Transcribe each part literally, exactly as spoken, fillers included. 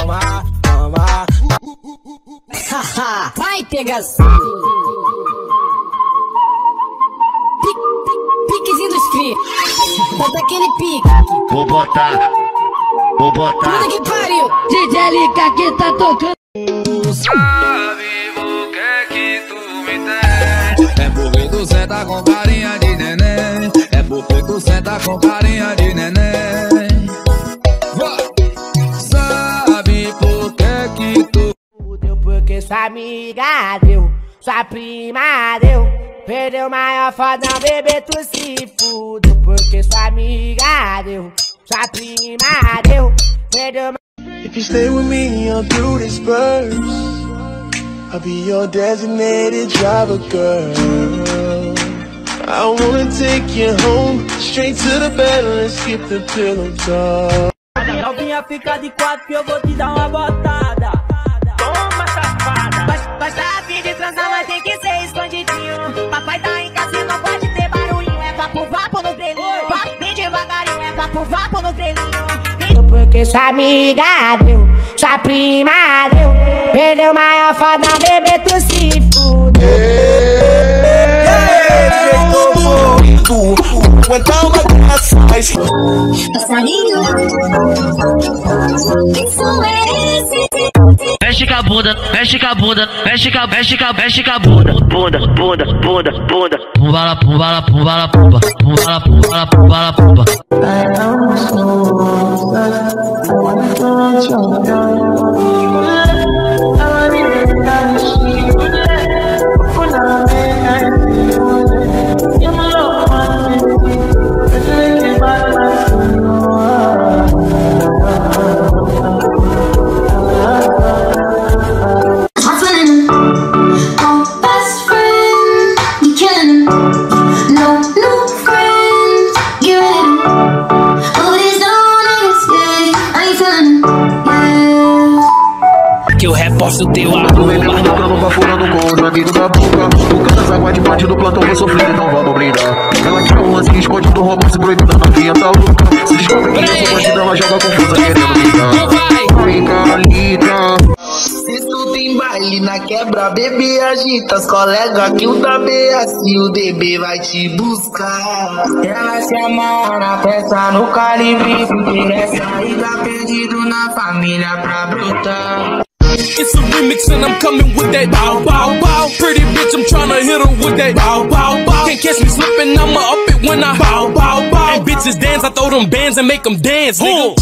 toma, toma. Vai, pegação. Piquezinho dos cri. Bota aquele pique. Vou botar, vou botar. Puta que pariu. D J L K que tá tocando. Sabe o que é que tu me tem? É porque tu senta com carinha de neném. É porque tu senta com carinha de neném. Sabe por que é que tu Fudeu porque sua amiga deu, sua prima deu. Perdeu o maior fodão, bebê, tu se fudeu. Porque sua amiga deu, sua prima deu. Perdeu. If you stay with me all through this verse, I'll be your designated driver, girl. I wanna take you home, straight to the bed, let's skip the pillow talk. Novinha, fica de quatro que eu vou te dar uma botada. Toma, safada. Basta a fim de transar, mas tem que ser escondidinho. Papai tá em casa e não pode ter barulhinho. É vapo, vapo no grelhinho. Bem devagarinho, é vapo, vapo no grelhinho. Porque sua amiga deu, sua prima deu. Perdeu o maior fodão, bebê, tu se fudeu. Aguentar uma graça. Passarinho. Isso é esse. Mexe com a bunda, mexe com a bunda, mexe com a, mexe com a, mexe com a bunda. Bunda, bunda, bunda, bunda. Pumba la, pumba la, pumba la, pumba. Pumba la, pumba la, pumba la, pumba. Que eu reposto teu Tô bebendo, tocando, bafurando com o joguinho da boca. O cara das águas de parte do plantão, vou sofrer, então vamos brindar. Ela tira o lance, esconde do romance proibido, a novinha tá louca. Se descobre que eu sou bandida, ela joga confusa, querendo brigar. Vem cá, Lita. Se tu tem baile na quebra, bebê agita as colegas que o da B S o D B vai te buscar. Ela se amarra na peça no calibre, quer sair da perdido na família pra brotar. It's a remix and I'm coming with that bow bow bow. Pretty bitch, I'm tryna hit her with that bow bow bow. Can't catch me slipping, I'ma up it when I bow bow bow. And bitches dance, I throw them bands and make them dance, nigga.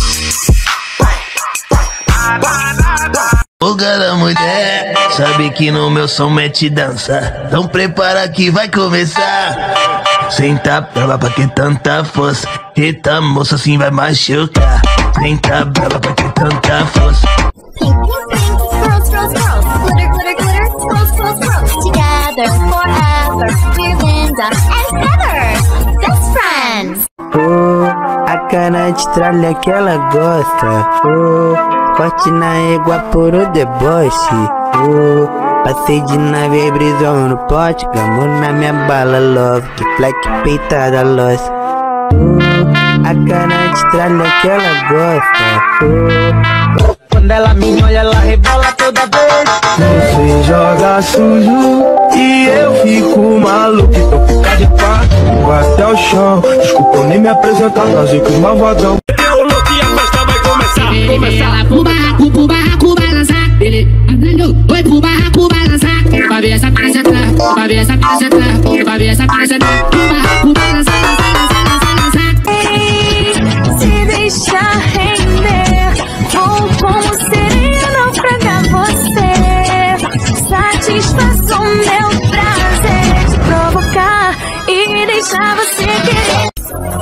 Fuga da mulher, sabe que no meu som mete dança. Então prepara que vai começar. Senta brava pra que tanta força. Eita moça, assim vai machucar. Senta brava pra que tanta força. Pink, pink, pink, swirls, swirls, swirls. Glitter, glitter, glitter, swirls, swirls, swirls. Together forever, we're Linda and Heather, best friends. Oh, a cara de tralha que ela gosta. Oh, corte na égua por o deboche. Oh, passei de nave, brisão no pote. Gamou na minha bala, love. Que fleque peitada, loss. Oh, a cara de tralha que ela gosta. Oh, quando ela me olha, ela rebola toda vez. Você joga sujo e eu fico maluco. Então fica de quatro, vai até o chão. Desculpa eu nem me apresentar, casei com os malvadão. Eu louco e a festa vai começar. Ela pro barraco, pro barraco balançar. Ele andando, oi pro barraco balançar. Pra ver essa praça entrar, pra ver essa praça entrar, pra ver essa praça entrar. Pro barraco balançar, balançar, balançar, balançar. Se deixar render, vou como sereno pra dar você. Satisfaça o meu prazer de provocar e deixar você querer.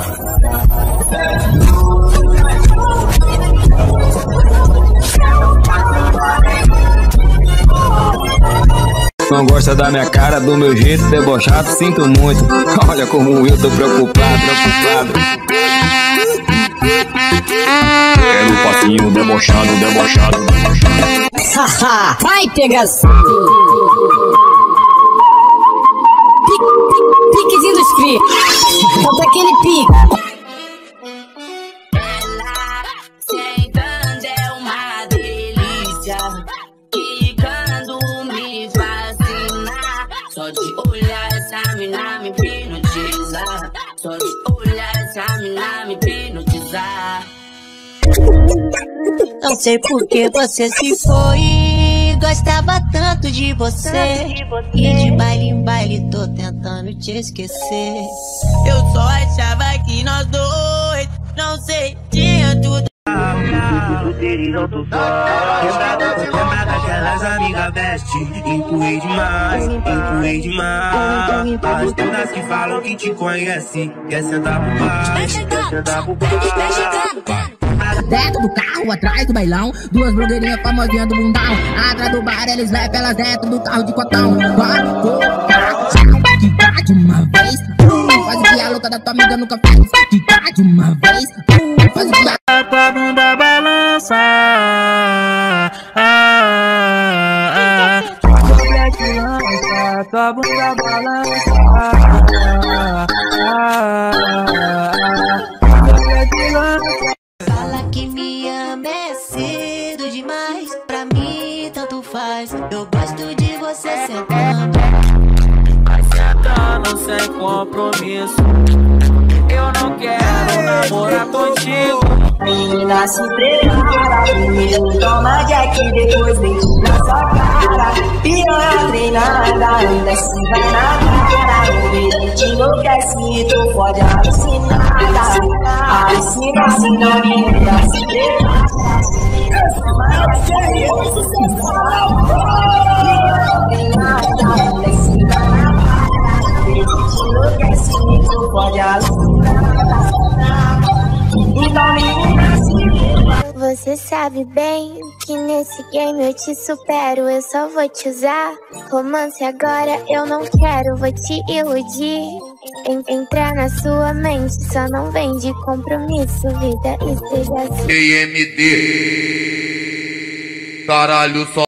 Não gosta da minha cara, do meu jeito debochado, sinto muito. Olha como eu tô preocupado, preocupado. Quero um passinho debochado, debochado, debochado. Vai, pegação. Piquezinho dos cri. Bota aquele pique. Ela sentando é uma delícia. Não sei por que você se foi. Gostava tanto de você. E de baile em baile tô tentando te esquecer. Eu só achava que nós dois, não sei, tinha tudo. Lembra daquelas amigas veste. Empurrei demais, empurrei demais. As todas que falam que te conhecem, quer sentar por baixo, quer sentar por baixo. Dentro do carro, atrás do bailão, duas blogueirinhas famosinhas do mundão. Atrás do bar, eles levam elas dentro do carro de cotão. Bora, bora, quicar de uma vez. Uh, faz o que a louca da tua amiga nunca fez. Quicar de uma vez. Uh, faz o que a tua bunda balança. Ah, ah, ah. Tua bunda balança. Ah, ah, ah. Fala que me ama é cedo demais. Pra mim tanto faz. Eu gosto de você sentando. Sentando sem compromisso. Eu não quero namorar contigo. Menina, se prepara. Primeiro toma Jack, depois vem na sua cara. Piranha treinada, ainda se vai na cara. O beijo te enlouquece e tu pode alucinada. Alucina, assim não menina, se prepara. Essa série é sucesso. Piranha treinada, ainda se vai na cara. O beijo te enlouquece e tu pode alucinada. Então menina, se prepara. Você sabe bem que nesse game eu te supero, eu só vou te usar. Romance agora eu não quero, vou te iludir. En entrar na sua mente, só não vem de compromisso, vida esteja assim. E M D, caralho, só